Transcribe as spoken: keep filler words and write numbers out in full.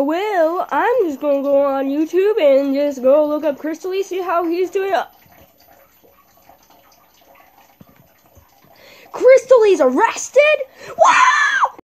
Uh, well, I'm just gonna go on YouTube and just go look up Cristali, see how he's doing. Cristali Is Arrested? Wow!